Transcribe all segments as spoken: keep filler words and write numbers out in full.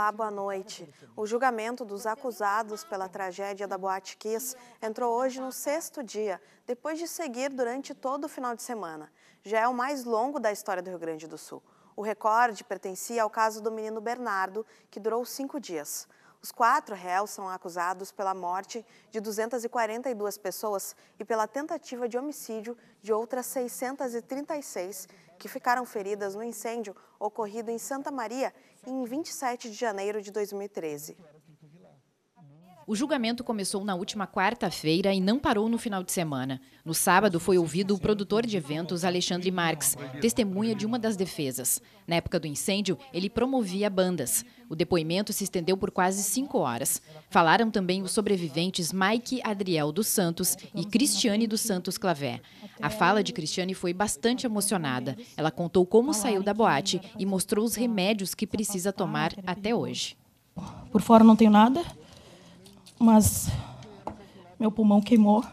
Olá, boa noite. O julgamento dos acusados pela tragédia da Boate Kiss entrou hoje no sexto dia, depois de seguir durante todo o final de semana. Já é o mais longo da história do Rio Grande do Sul. O recorde pertencia ao caso do menino Bernardo, que durou cinco dias. Os quatro réus são acusados pela morte de duzentas e quarenta e duas pessoas e pela tentativa de homicídio de outras seiscentas e trinta e seis que ficaram feridas no incêndio ocorrido em Santa Maria em vinte e sete de janeiro de dois mil e treze. O julgamento começou na última quarta-feira e não parou no final de semana. No sábado foi ouvido o produtor de eventos Alexandre Marques, testemunha de uma das defesas. Na época do incêndio, ele promovia bandas. O depoimento se estendeu por quase cinco horas. Falaram também os sobreviventes Mike Adriel dos Santos e Cristiane dos Santos Clavé. A fala de Cristiane foi bastante emocionada. Ela contou como saiu da boate e mostrou os remédios que precisa tomar até hoje. Por fora não tenho nada, mas meu pulmão queimou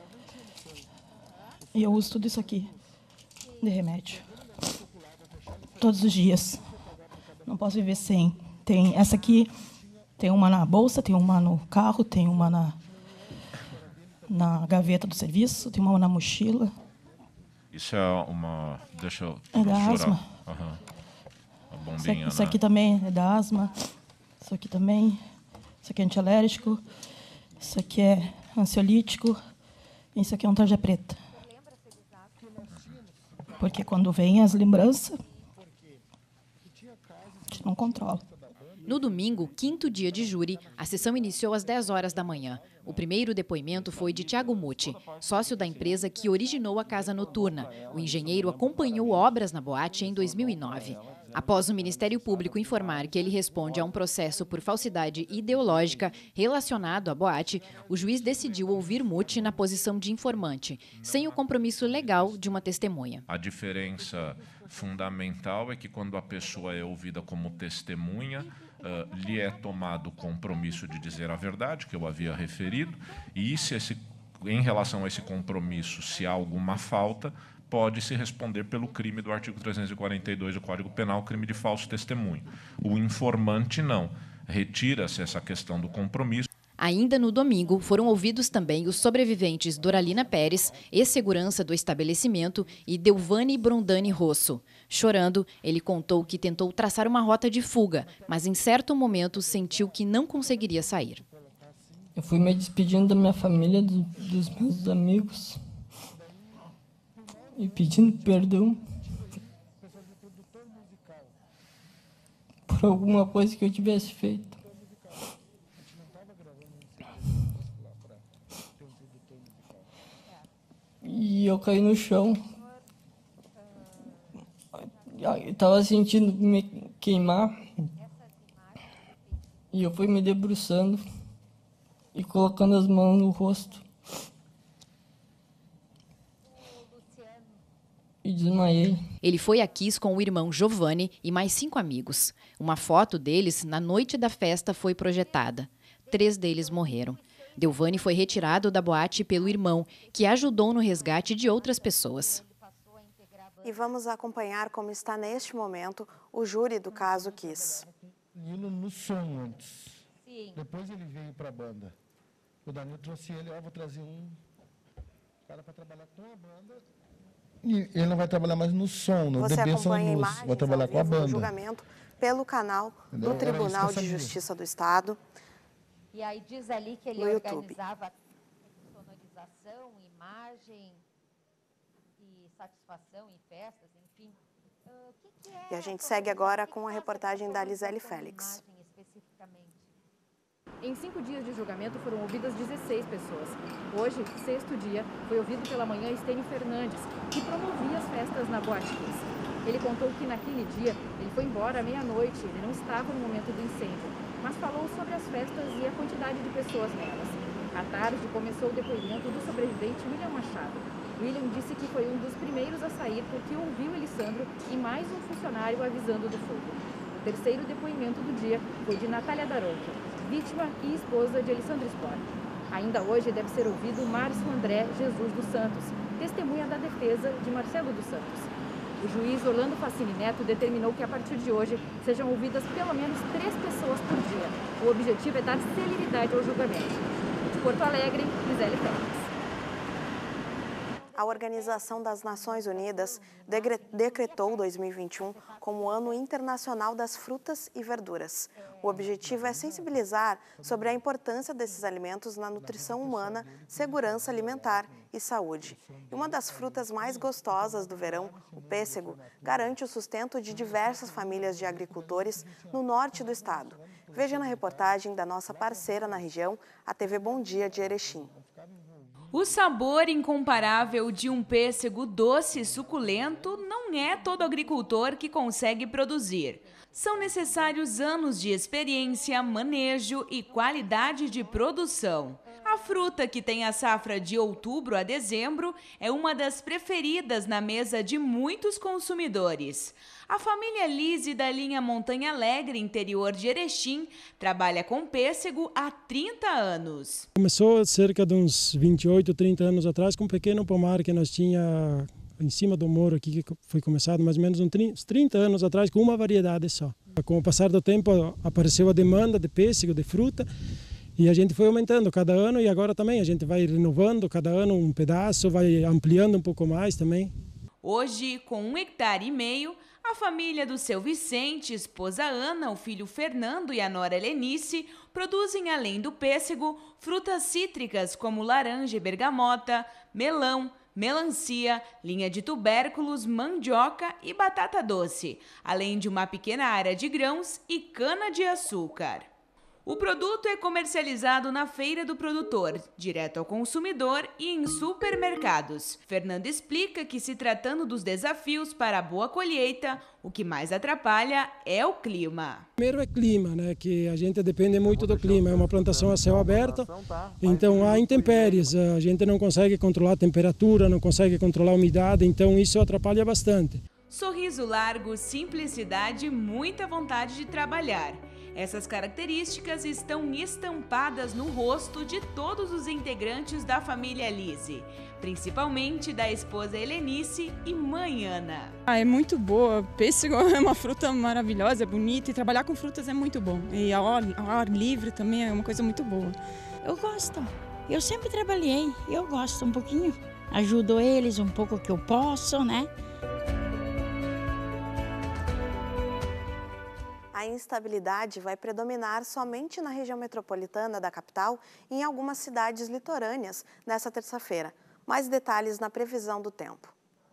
e eu uso tudo isso aqui de remédio todos os dias. Não posso viver sem. Tem essa aqui, tem uma na bolsa, tem uma no carro, tem uma na na gaveta do serviço, tem uma na mochila. Isso é uma, deixa eu é da asma. Uhum. A bombinha, isso, aqui, né? isso aqui também é da asma. Isso aqui também. Isso aqui é antialérgico, isso aqui é ansiolítico, e isso aqui é um tarja preta. Porque quando vem as lembranças, a gente não controla. No domingo, quinto dia de júri, a sessão iniciou às dez horas da manhã. O primeiro depoimento foi de Thiago Muti, sócio da empresa que originou a casa noturna. O engenheiro acompanhou obras na boate em dois mil e nove. Após o Ministério Público informar que ele responde a um processo por falsidade ideológica relacionado à boate, o juiz decidiu ouvir Muti na posição de informante, sem o compromisso legal de uma testemunha. A diferença fundamental é que quando a pessoa é ouvida como testemunha, uh, lhe é tomado o compromisso de dizer a verdade, que eu havia referido, e se esse, em relação a esse compromisso, se há alguma falta, pode-se responder pelo crime do artigo trezentos e quarenta e dois do Código Penal, crime de falso testemunho. O informante não. Retira-se essa questão do compromisso. Ainda no domingo, foram ouvidos também os sobreviventes Doralina Pérez, ex-segurança do estabelecimento, e Delvane Brondani Rosso. Chorando, ele contou que tentou traçar uma rota de fuga, mas em certo momento sentiu que não conseguiria sair. Eu fui me despedindo da minha família, do, dos meus amigos, e pedindo perdão por alguma coisa que eu tivesse feito. E eu caí no chão. Eu estava sentindo me queimar. E eu fui me debruçando e colocando as mãos no rosto. E desmaiei. Ele foi a Kiss com o irmão Giovanni e mais cinco amigos. Uma foto deles na noite da festa foi projetada. Três deles morreram. Delvane foi retirado da boate pelo irmão, que ajudou no resgate de outras pessoas. E vamos acompanhar como está neste momento o júri do caso Kiss. Nilo no som antes. Sim. Depois ele veio para a banda. O Danilo trouxe ele, ó, vou trazer um cara para trabalhar com a banda. E ele não vai trabalhar mais no som, no Você acompanha Luz, vai trabalhar com a banda. Do julgamento pelo canal do Tribunal de Justiça do Estado. E aí diz ali que ele organizava sonorização, imagem e satisfação em festas, enfim. Uh, que que é e a gente segue agora com a reportagem da Lisele Félix. Em cinco dias de julgamento foram ouvidas dezesseis pessoas. Hoje, sexto dia, foi ouvido pela manhã Estênio Fernandes, que promovia as festas na Boate Kiss. Ele contou que naquele dia ele foi embora à meia-noite, ele não estava no momento do incêndio, mas falou sobre as festas e a quantidade de pessoas nelas. À tarde, começou o depoimento do sobrevivente William Machado. William disse que foi um dos primeiros a sair porque ouviu Elisandro e mais um funcionário avisando do fogo. O terceiro depoimento do dia foi de Natália Daronco, vítima e esposa de Elisandro Spor. Ainda hoje deve ser ouvido Márcio André Jesus dos Santos, testemunha da defesa de Marcelo dos Santos. O juiz Orlando Facini Neto determinou que a partir de hoje sejam ouvidas pelo menos três pessoas por dia. O objetivo é dar celeridade ao julgamento. De Porto Alegre, Gisele Félix. A Organização das Nações Unidas decretou dois mil e vinte e um como o Ano Internacional das Frutas e Verduras. O objetivo é sensibilizar sobre a importância desses alimentos na nutrição humana, segurança alimentar e saúde. E uma das frutas mais gostosas do verão, o pêssego, garante o sustento de diversas famílias de agricultores no norte do estado. Veja na reportagem da nossa parceira na região, a T V Bom Dia de Erechim. O sabor incomparável de um pêssego doce e suculento não é todo agricultor que consegue produzir. São necessários anos de experiência, manejo e qualidade de produção. A fruta, que tem a safra de outubro a dezembro, é uma das preferidas na mesa de muitos consumidores. A família Lise, da linha Montanha Alegre, interior de Erechim, trabalha com pêssego há trinta anos. Começou cerca de uns vinte e oito, trinta anos atrás com um pequeno pomar que nós tinha em cima do morro aqui, que foi começado mais ou menos uns trinta anos atrás, com uma variedade só. Com o passar do tempo apareceu a demanda de pêssego, de fruta, e a gente foi aumentando cada ano, e agora também a gente vai renovando cada ano um pedaço, vai ampliando um pouco mais também. Hoje, com um hectare e meio, a família do seu Vicente, esposa Ana, o filho Fernando e a nora Helenice produzem, além do pêssego, frutas cítricas como laranja e bergamota, melão, melancia, linha de tubérculos, mandioca e batata doce, além de uma pequena área de grãos e cana-de-açúcar. O produto é comercializado na Feira do Produtor, direto ao consumidor e em supermercados. Fernando explica que, se tratando dos desafios para a boa colheita, o que mais atrapalha é o clima. Primeiro é clima, né, que a gente depende muito do clima, é uma plantação a céu aberto, então há intempéries, a gente não consegue controlar a temperatura, não consegue controlar a umidade, então isso atrapalha bastante. Sorriso largo, simplicidade e muita vontade de trabalhar. Essas características estão estampadas no rosto de todos os integrantes da família Lise, principalmente da esposa Helenice e mãe Ana. Ah, é muito boa, pêssego é uma fruta maravilhosa, é bonita, e trabalhar com frutas é muito bom. E ao ar, ao ar livre também é uma coisa muito boa. Eu gosto, eu sempre trabalhei, eu gosto um pouquinho, ajudo eles um pouco que eu posso, né? A instabilidade vai predominar somente na região metropolitana da capital e em algumas cidades litorâneas nesta terça-feira. Mais detalhes na previsão do tempo.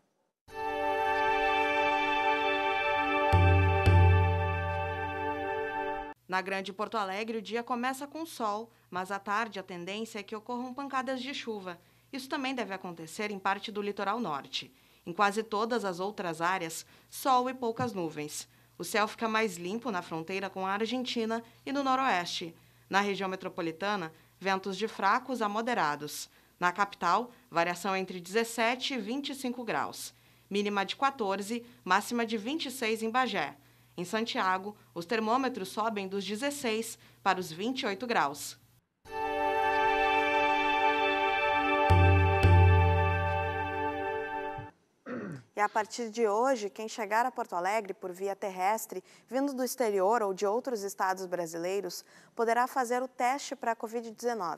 Na Grande Porto Alegre, o dia começa com sol, mas à tarde a tendência é que ocorram pancadas de chuva. Isso também deve acontecer em parte do litoral norte. Em quase todas as outras áreas, sol e poucas nuvens. O céu fica mais limpo na fronteira com a Argentina e no noroeste. Na região metropolitana, ventos de fracos a moderados. Na capital, variação entre dezessete e vinte e cinco graus. Mínima de quatorze, máxima de vinte e seis em Bagé. Em Santiago, os termômetros sobem dos dezesseis para os vinte e oito graus. E a partir de hoje, quem chegar a Porto Alegre por via terrestre, vindo do exterior ou de outros estados brasileiros, poderá fazer o teste para a covid dezenove.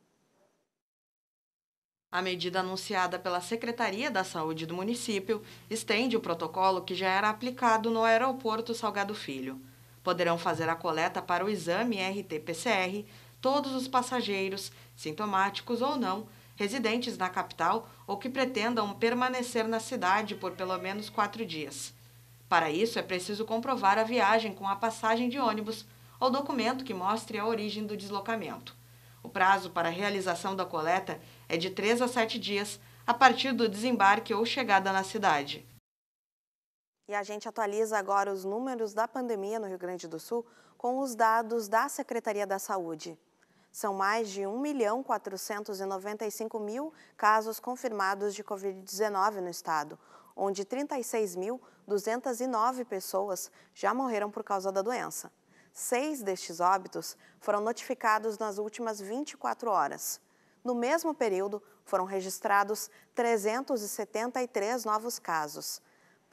A medida anunciada pela Secretaria da Saúde do município estende o protocolo que já era aplicado no aeroporto Salgado Filho. Poderão fazer a coleta para o exame R T P C R todos os passageiros, sintomáticos ou não, residentes na capital ou que pretendam permanecer na cidade por pelo menos quatro dias. Para isso, é preciso comprovar a viagem com a passagem de ônibus ou documento que mostre a origem do deslocamento. O prazo para a realização da coleta é de três a sete dias, a partir do desembarque ou chegada na cidade. E a gente atualiza agora os números da pandemia no Rio Grande do Sul com os dados da Secretaria da Saúde. São mais de um milhão quatrocentos e noventa e cinco mil casos confirmados de covid dezenove no estado, onde trinta e seis mil duzentas e nove pessoas já morreram por causa da doença. Seis destes óbitos foram notificados nas últimas vinte e quatro horas. No mesmo período, foram registrados trezentos e setenta e três novos casos.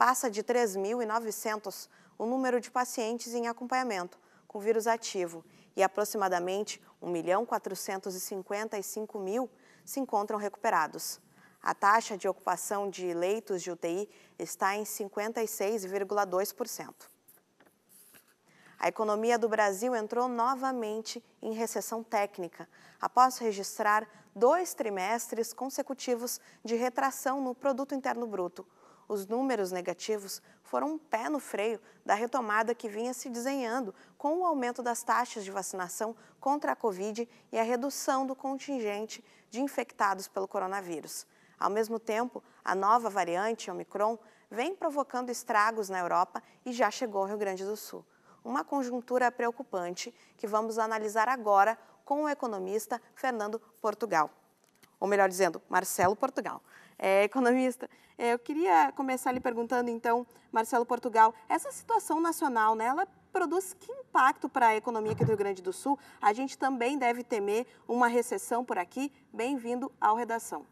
passa de três mil e novecentos o número de pacientes em acompanhamento com vírus ativo e aproximadamente um milhão quatrocentos e cinquenta e cinco mil se encontram recuperados. A taxa de ocupação de leitos de U T I está em cinquenta e seis vírgula dois por cento. A economia do Brasil entrou novamente em recessão técnica, após registrar dois trimestres consecutivos de retração no Produto Interno Bruto. Os números negativos foram um pé no freio da retomada que vinha se desenhando com o aumento das taxas de vacinação contra a Covid e a redução do contingente de infectados pelo coronavírus. Ao mesmo tempo, a nova variante Omicron vem provocando estragos na Europa e já chegou ao Rio Grande do Sul. Uma conjuntura preocupante que vamos analisar agora com o economista Fernando Portugal. Ou melhor dizendo, Marcelo Portugal. É, economista, é, eu queria começar lhe perguntando então, Marcelo Portugal, essa situação nacional, né, ela produz que impacto para a economia aqui do Rio Grande do Sul? A gente também deve temer uma recessão por aqui? Bem-vindo ao Redação.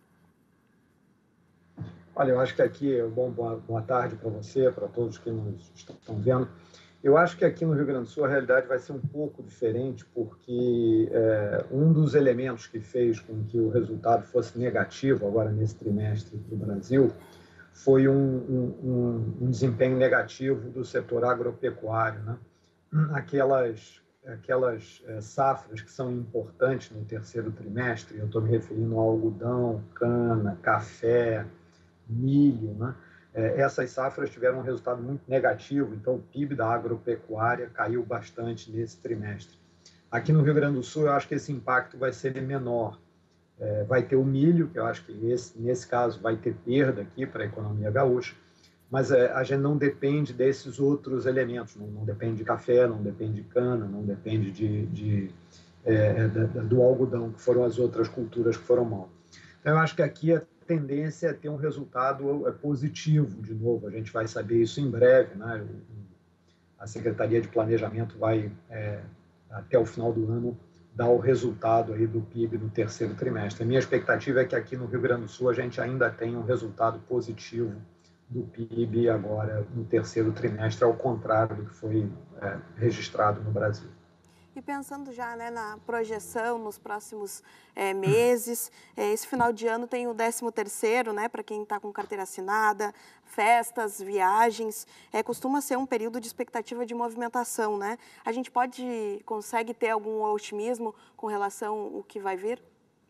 Olha, eu acho que aqui, bom, boa, boa tarde para você, para todos que nos estão vendo. Eu acho que aqui no Rio Grande do Sul a realidade vai ser um pouco diferente, porque é, um dos elementos que fez com que o resultado fosse negativo agora nesse trimestre do Brasil foi um, um, um desempenho negativo do setor agropecuário, né? Aquelas, aquelas é, safras que são importantes no terceiro trimestre, eu estou me referindo ao algodão, cana, café, milho, né? Essas safras tiveram um resultado muito negativo, então o P I B da agropecuária caiu bastante nesse trimestre. Aqui no Rio Grande do Sul, eu acho que esse impacto vai ser menor. É, vai ter o milho, que eu acho que esse, nesse caso vai ter perda aqui para a economia gaúcha, mas é, a gente não depende desses outros elementos, não, não depende de café, não depende de cana, não depende de, de, é, da, do algodão, que foram as outras culturas que foram mal. Então, eu acho que aqui a tendência é ter um resultado positivo, de novo, a gente vai saber isso em breve, né? A Secretaria de Planejamento vai, é, até o final do ano, dar o resultado aí do P I B no terceiro trimestre. A minha expectativa é que aqui no Rio Grande do Sul a gente ainda tenha um resultado positivo do P I B agora no terceiro trimestre, ao contrário do que foi é, registrado no Brasil. E pensando já, né, na projeção nos próximos é, meses, é, esse final de ano tem o décimo terceiro, né, para quem está com carteira assinada, festas, viagens, é, costuma ser um período de expectativa de movimentação, né? A gente pode, consegue ter algum otimismo com relação ao que vai vir?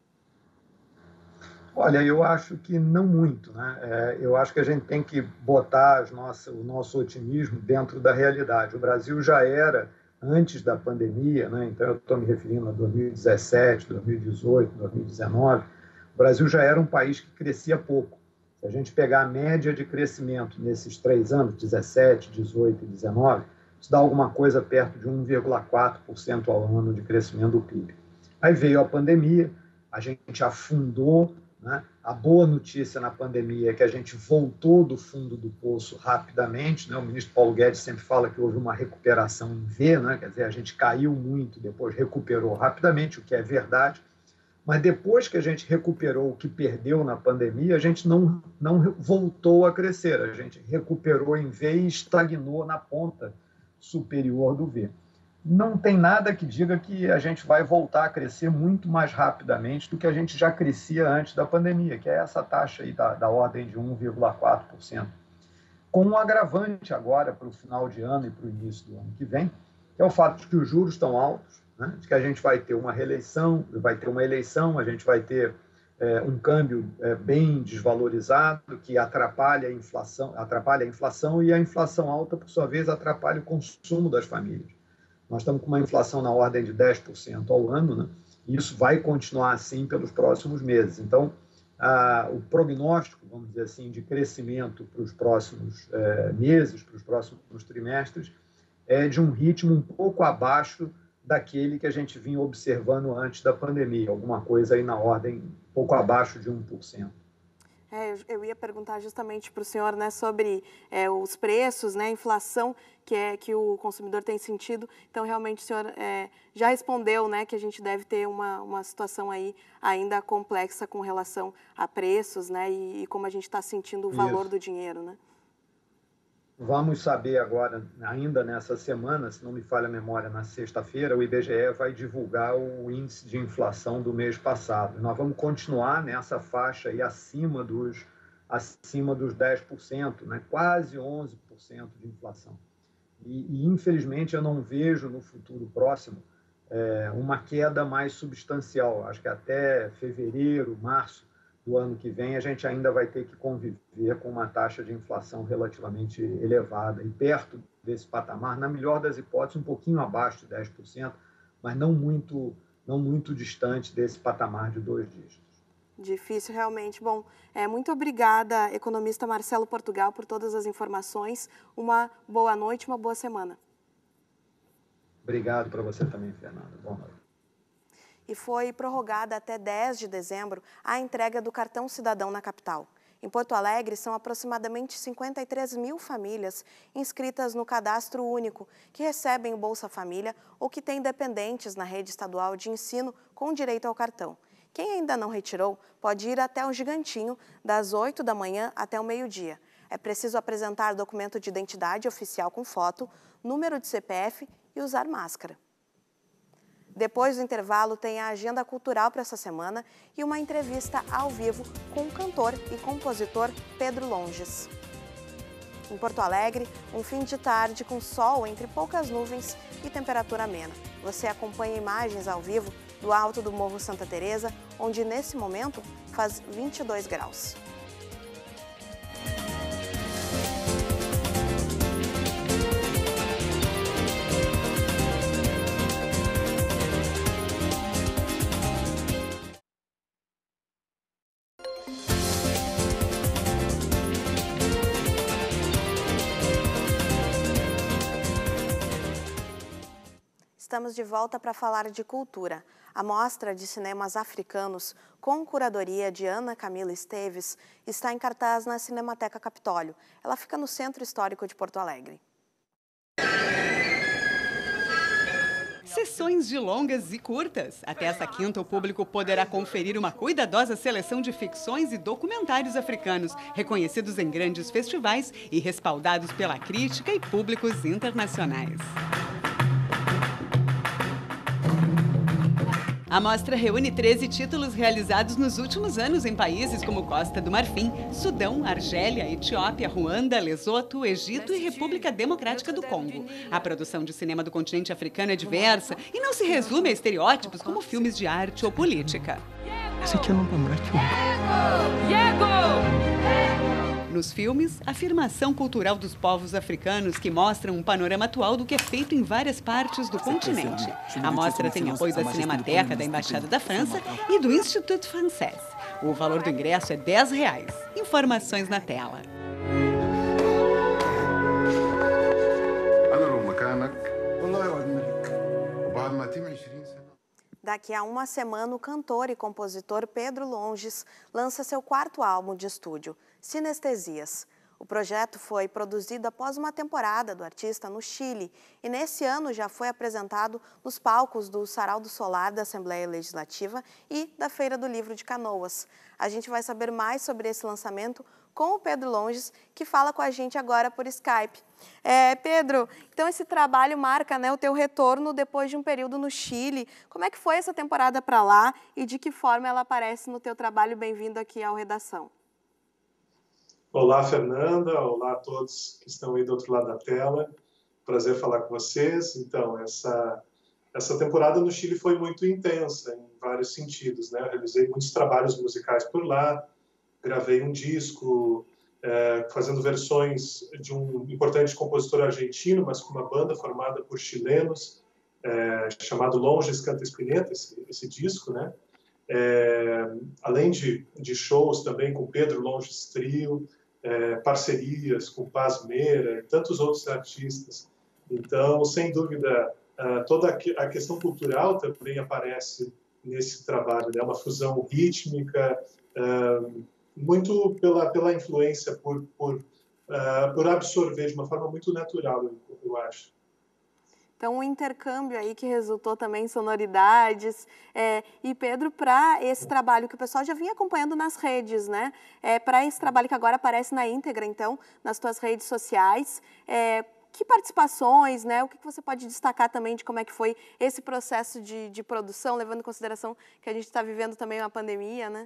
Olha, eu acho que não muito, né? É, eu acho que a gente tem que botar as nossas, o nosso otimismo dentro da realidade. O Brasil já era antes da pandemia, né? Então eu estou me referindo a dois mil e dezessete, dois mil e dezoito, dois mil e dezenove, o Brasil já era um país que crescia pouco. Se a gente pegar a média de crescimento nesses três anos, dezessete, dezoito e dezenove, isso dá alguma coisa perto de um vírgula quatro por cento ao ano de crescimento do P I B. Aí veio a pandemia, a gente afundou, né? A boa notícia na pandemia é que a gente voltou do fundo do poço rapidamente, né? O ministro Paulo Guedes sempre fala que houve uma recuperação em V, né? Quer dizer, a gente caiu muito, depois recuperou rapidamente, o que é verdade, mas depois que a gente recuperou o que perdeu na pandemia, a gente não, não voltou a crescer, a gente recuperou em V e estagnou na ponta superior do V. Não tem nada que diga que a gente vai voltar a crescer muito mais rapidamente do que a gente já crescia antes da pandemia, que é essa taxa aí da, da ordem de um vírgula quatro por cento. Com um agravante agora para o final de ano e para o início do ano que vem, que é o fato de que os juros estão altos, né? De que a gente vai ter uma reeleição, vai ter uma eleição, a gente vai ter é, um câmbio é, bem desvalorizado, que atrapalha a inflação, atrapalha a inflação, e a inflação alta, por sua vez, atrapalha o consumo das famílias. Nós estamos com uma inflação na ordem de dez por cento ao ano, né? E isso vai continuar assim pelos próximos meses. Então, a, o prognóstico, vamos dizer assim, de crescimento para os próximos é, meses, para os próximos trimestres, é de um ritmo um pouco abaixo daquele que a gente vinha observando antes da pandemia, alguma coisa aí na ordem um pouco abaixo de um por cento. É, eu ia perguntar justamente para o senhor, né, sobre é, os preços, né, a inflação que, é, que o consumidor tem sentido. Então, realmente, o senhor é, já respondeu, né, que a gente deve ter uma, uma situação aí ainda complexa com relação a preços, né, e, e como a gente está sentindo o valor Isso. do dinheiro, né? vamos saber agora, ainda nessa semana, se não me falha a memória, na sexta-feira, o I B G E vai divulgar o índice de inflação do mês passado. Nós vamos continuar nessa faixa aí acima dos, acima dos dez por cento, né? Quase onze por cento de inflação. E, e, infelizmente, eu não vejo no futuro próximo é, uma queda mais substancial. Acho que até fevereiro, março do ano que vem, a gente ainda vai ter que conviver com uma taxa de inflação relativamente elevada e perto desse patamar, na melhor das hipóteses, um pouquinho abaixo de dez por cento, mas não muito, não muito distante desse patamar de dois dígitos. Difícil, realmente. Bom, é, muito obrigada, economista Marcelo Portugal, por todas as informações. Uma boa noite, uma boa semana. Obrigado para você também, Fernanda. Boa noite. E foi prorrogada até dez de dezembro a entrega do cartão cidadão na capital. Em Porto Alegre, são aproximadamente cinquenta e três mil famílias inscritas no Cadastro Único, que recebem o Bolsa Família ou que têm dependentes na rede estadual de ensino com direito ao cartão. Quem ainda não retirou pode ir até o Gigantinho, das oito da manhã até o meio-dia. É preciso apresentar documento de identidade oficial com foto, número de C P F e usar máscara. Depois do intervalo, tem a agenda cultural para essa semana e uma entrevista ao vivo com o cantor e compositor Pedro Longes. Em Porto Alegre, um fim de tarde com sol entre poucas nuvens e temperatura amena. Você acompanha imagens ao vivo do alto do Morro Santa Teresa, onde nesse momento faz vinte e dois graus. Estamos de volta para falar de cultura. A Mostra de Cinemas Africanos, com curadoria de Ana Camila Esteves, está em cartaz na Cinemateca Capitólio. Ela fica no Centro Histórico de Porto Alegre. Sessões de longas e curtas. Até esta quinta, o público poderá conferir uma cuidadosa seleção de ficções e documentários africanos, reconhecidos em grandes festivais e respaldados pela crítica e públicos internacionais. A mostra reúne treze títulos realizados nos últimos anos em países como Costa do Marfim, Sudão, Argélia, Etiópia, Ruanda, Lesoto, Egito e República Democrática do Congo. A produção de cinema do continente africano é diversa e não se resume a estereótipos como filmes de arte ou política. Nos filmes, afirmação cultural dos povos africanos que mostram um panorama atual do que é feito em várias partes do continente. A mostra tem apoio da Cinemateca, da Embaixada da França e do Institut Français. O valor do ingresso é dez reais. Informações na tela. Daqui a uma semana, o cantor e compositor Pedro Longes lança seu quarto álbum de estúdio, Sinestesias. O projeto foi produzido após uma temporada do artista no Chile e nesse ano já foi apresentado nos palcos do Sarau do Solar da Assembleia Legislativa e da Feira do Livro de Canoas. A gente vai saber mais sobre esse lançamento com o Pedro Longes, que fala com a gente agora por Skype. É, Pedro, então esse trabalho marca, né, o teu retorno depois de um período no Chile. Como é que foi essa temporada para lá e de que forma ela aparece no teu trabalho? Bem-vindo aqui ao Redação. Olá, Fernanda. Olá a todos que estão aí do outro lado da tela. Prazer falar com vocês. Então, essa, essa temporada no Chile foi muito intensa em vários sentidos, né? Eu realizei muitos trabalhos musicais por lá, gravei um disco, é, fazendo versões de um importante compositor argentino, mas com uma banda formada por chilenos, é, chamado Longes Canta Spinetta, esse, esse disco, né? É, além de, de shows também com Pedro Longes Trio, é, parcerias com Paz Meira e tantos outros artistas. Então, sem dúvida, toda a questão cultural também aparece nesse trabalho, né? Uma fusão rítmica, muito pela, pela influência, por, por, por absorver de uma forma muito natural, eu, eu acho. Então, um intercâmbio aí que resultou também em sonoridades. É, e, Pedro, para esse trabalho que o pessoal já vinha acompanhando nas redes, né? É, para esse trabalho que agora aparece na íntegra, então, nas tuas redes sociais, é, que participações, né? O que você pode destacar também de como é que foi esse processo de, de produção, levando em consideração que a gente está vivendo também uma pandemia, né?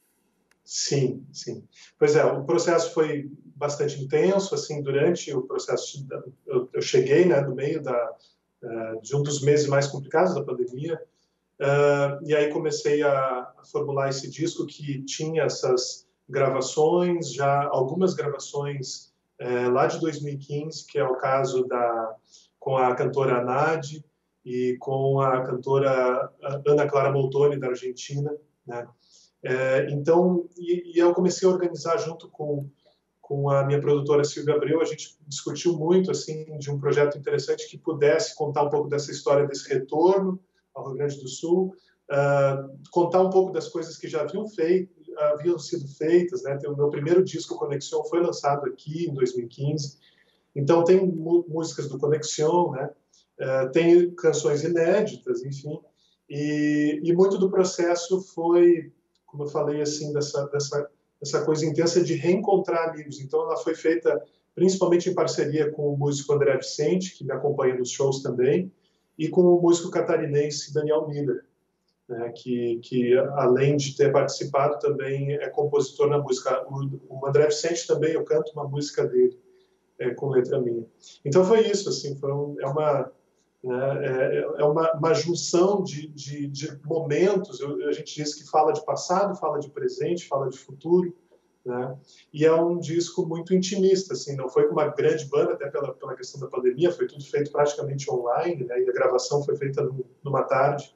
Sim, sim. Pois é, o processo foi bastante intenso, assim, durante o processo, eu, eu cheguei, né, no meio da, uh, de um dos meses mais complicados da pandemia, uh, e aí comecei a, a formular esse disco que tinha essas gravações, já algumas gravações uh, lá de dois mil e quinze, que é o caso da, com a cantora Nadi e com a cantora Ana Clara Moltoni, da Argentina, né? É, então, e, e eu comecei a organizar junto com, com a minha produtora Silvia Abreu, a gente discutiu muito, assim, de um projeto interessante que pudesse contar um pouco dessa história desse retorno ao Rio Grande do Sul, uh, contar um pouco das coisas que já haviam, feito, haviam sido feitas, né? O meu primeiro disco, Conexão, foi lançado aqui em dois mil e quinze, então tem músicas do Conexão, né? Uh, tem canções inéditas, enfim, e, e muito do processo foi, como eu falei, assim, dessa, dessa, dessa coisa intensa de reencontrar amigos. Então, ela foi feita principalmente em parceria com o músico André Vicente, que me acompanha nos shows também, e com o músico catarinense Daniel Miller, né, que, que, além de ter participado, também é compositor na música. O, o André Vicente também, eu canto uma música dele, é, com letra minha. Então, foi isso, assim, foi um, é uma... É, é uma, uma junção de, de, de momentos. Eu, a gente diz que fala de passado, fala de presente, fala de futuro, né? E é um disco muito intimista, assim, não foi com uma grande banda, até pela, pela questão da pandemia, foi tudo feito praticamente online, né? E a gravação foi feita numa tarde.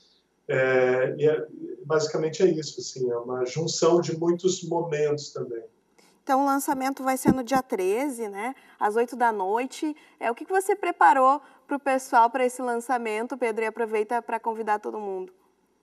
É, e é, basicamente é isso, assim, é uma junção de muitos momentos também. Então, o lançamento vai ser no dia treze, né, às oito da noite. É, o que você preparou para o pessoal para esse lançamento, Pedro? E aproveita para convidar todo mundo.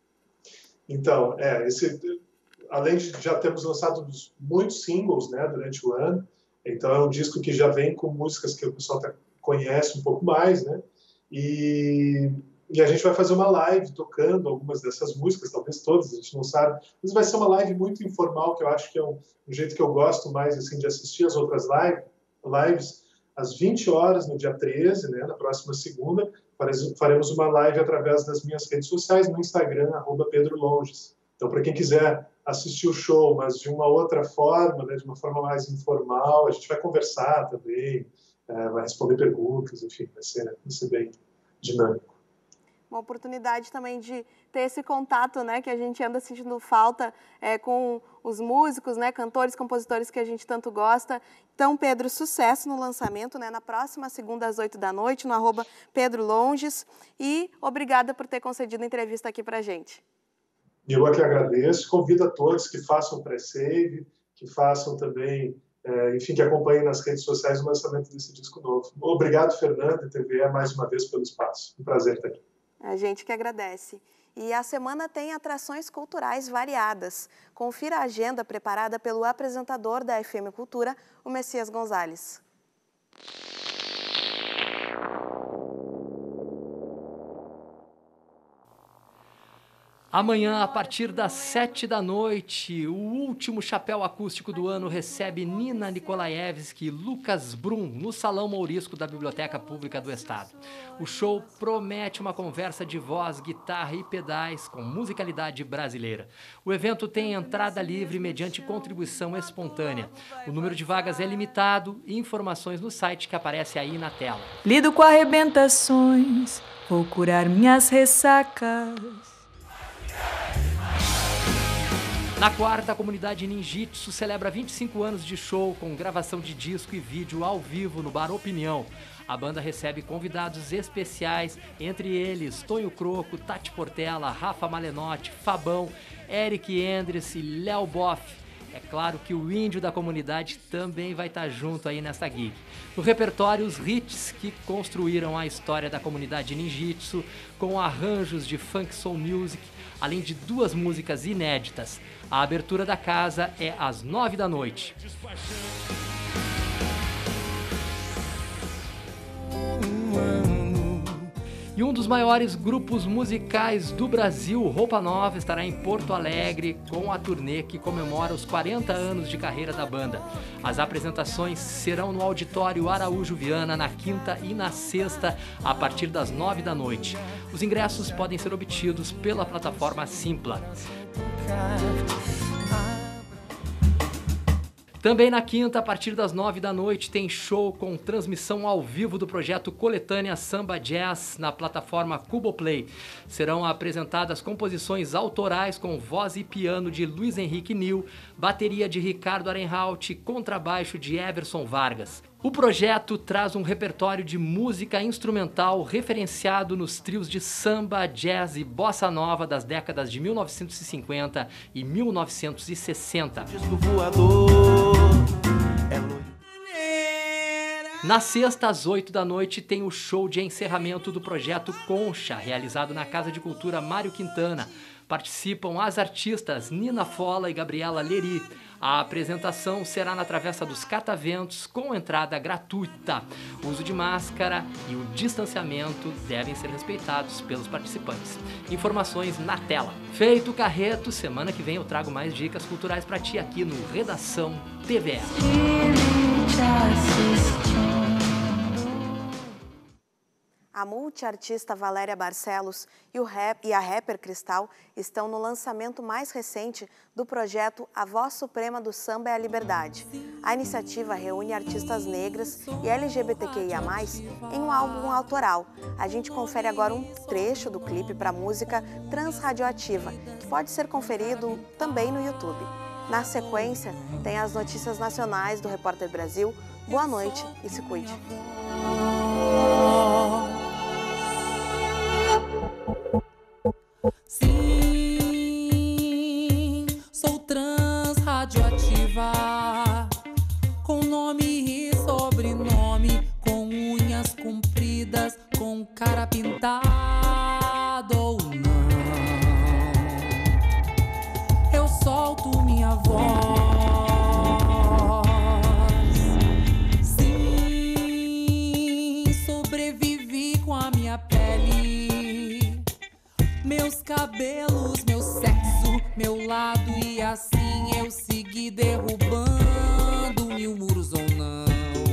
Então, é, esse, além de já termos lançado muitos singles, né, durante o ano, então é um disco que já vem com músicas que o pessoal tá, conhece um pouco mais, né, e... E a gente vai fazer uma live tocando algumas dessas músicas, talvez todas, a gente não sabe. Mas vai ser uma live muito informal, que eu acho que é um, um jeito que eu gosto mais, assim, de assistir as outras live, lives. Às vinte horas, no dia treze, né, na próxima segunda, faremos uma live através das minhas redes sociais, no Instagram, arroba Pedro Longes. Então, para quem quiser assistir o show, mas de uma outra forma, né, de uma forma mais informal, a gente vai conversar também, é, vai responder perguntas, enfim, vai ser, vai ser bem dinâmico. Uma oportunidade também de ter esse contato, né, que a gente anda sentindo falta é, com os músicos, né, cantores, compositores que a gente tanto gosta. Então, Pedro, sucesso no lançamento, né, na próxima segunda às oito da noite, no arroba Pedro Longes. E obrigada por ter concedido a entrevista aqui para a gente. Eu é que agradeço. Convido a todos que façam pré-save, que façam também, é, enfim, que acompanhem nas redes sociais o lançamento desse disco novo. Obrigado, Fernanda e T V E, mais uma vez pelo espaço. Um prazer estar aqui. A gente que agradece. E a semana tem atrações culturais variadas. Confira a agenda preparada pelo apresentador da F M Cultura, o Messias Gonzalez. Amanhã, a partir das sete da noite, o último chapéu acústico do ano recebe Nina Nikolaevski e Lucas Brum no Salão Mourisco da Biblioteca Pública do Estado. O show promete uma conversa de voz, guitarra e pedais com musicalidade brasileira. O evento tem entrada livre mediante contribuição espontânea. O número de vagas é limitado e informações no site que aparece aí na tela. Lido com arrebentações, vou curar minhas ressacas. Na quarta, a comunidade Ninjitsu celebra vinte e cinco anos de show com gravação de disco e vídeo ao vivo no Bar Opinião. A banda recebe convidados especiais, entre eles Tonho Croco, Tati Portela, Rafa Malenotti, Fabão, Eric Endres e Léo Boff. É claro que o índio da comunidade também vai estar junto aí nessa gig. No repertório, os hits que construíram a história da comunidade Ninjitsu, com arranjos de funk soul music, além de duas músicas inéditas. A abertura da casa é às nove da noite. E um dos maiores grupos musicais do Brasil, Roupa Nova, estará em Porto Alegre com a turnê que comemora os quarenta anos de carreira da banda. As apresentações serão no Auditório Araújo Viana na quinta e na sexta, a partir das nove da noite. Os ingressos podem ser obtidos pela plataforma Simpla. Também na quinta, a partir das nove da noite, tem show com transmissão ao vivo do projeto Coletânea Samba Jazz na plataforma Cuboplay. Serão apresentadas composições autorais com voz e piano de Luiz Henrique Nil, bateria de Ricardo Arenhaut e contrabaixo de Everson Vargas. O projeto traz um repertório de música instrumental referenciado nos trios de samba, jazz e bossa nova das décadas de mil novecentos e cinquenta e mil novecentos e sessenta. Na sexta, às oito da noite, tem o show de encerramento do projeto Concha, realizado na Casa de Cultura Mário Quintana. Participam as artistas Nina Fola e Gabriela Leri. A apresentação será na Travessa dos Cataventos, com entrada gratuita. O uso de máscara e o distanciamento devem ser respeitados pelos participantes. Informações na tela. Feito o carreto, semana que vem eu trago mais dicas culturais para ti aqui no Redação T V E. A multiartista Valéria Barcelos e, o rap, e a rapper Cristal estão no lançamento mais recente do projeto A Voz Suprema do Samba é a Liberdade. A iniciativa reúne artistas negras e L G B T Q I A mais, em um álbum autoral. A gente confere agora um trecho do clipe para a música Transradioativa, que pode ser conferido também no YouTube. Na sequência, tem as notícias nacionais do Repórter Brasil. Boa noite e se cuide. Sim, sou transradioativa, com nome e sobrenome, com unhas compridas, com cara pintada ou não. Eu solto minha voz. Sim, sobrevivi com a minha pele, meus cabelos, meu sexo, meu lado, e assim eu segui derrubando mil muros ou não.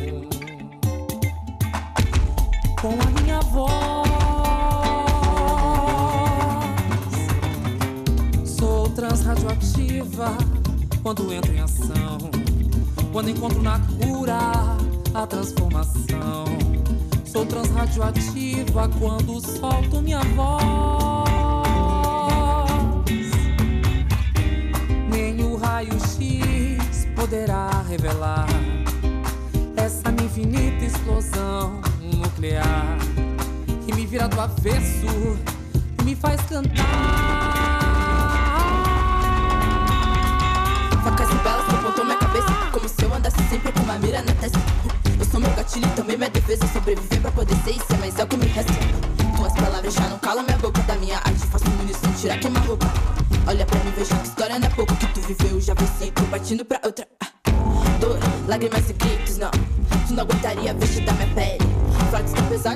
Com a minha voz, sou transradioativa quando entro em ação, quando encontro na cura a transformação. Sou transradioativa quando solto minha voz. Nem o raio-x poderá revelar essa minha infinita explosão nuclear que me vira do avesso e me faz cantar. Facas e belas que apontam minha cabeça, como se eu andasse sempre com uma mira na testa. Eu sou meu gatilho e também minha defesa. Sobreviver pra poder ser e ser, mas é o que me resta. Tuas palavras já não calam minha boca. Da minha arte faço munição, tirar queima roupa. Olha pra mim, veja que história não é pouco. Que tu viveu, já venci, tô partindo pra outra. Dor, lágrimas e gritos, não. Tu não aguentaria vestir da minha pele. Frases tão pesadas.